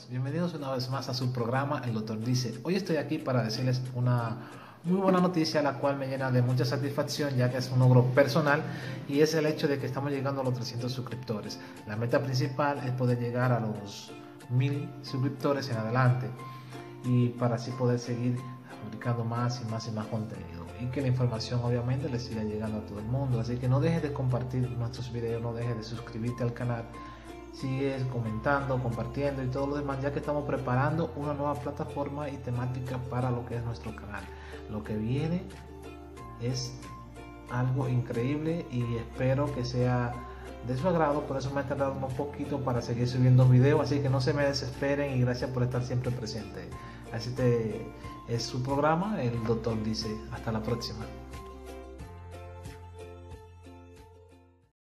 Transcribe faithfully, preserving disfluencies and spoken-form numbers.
todos, bienvenidos una vez más a su programa El Doctor Dice. Hoy estoy aquí para decirles una muy buena noticia, la cual me llena de mucha satisfacción, ya que es un logro personal, y es el hecho de que estamos llegando a los trescientos suscriptores. La meta principal es poder llegar a los mil suscriptores en adelante, y para así poder seguir publicando más y más y más contenido, y que la información obviamente le siga llegando a todo el mundo. Así que no dejes de compartir nuestros videos, no dejes de suscribirte al canal, sigues comentando, compartiendo y todo lo demás, ya que estamos preparando una nueva plataforma y temática para lo que es nuestro canal. Lo que viene es algo increíble y espero que sea de su agrado. Por eso me he tardado un poquito para seguir subiendo videos, así que no se me desesperen y gracias por estar siempre presente. Así te es su programa El Doctor Dice. Hasta la próxima.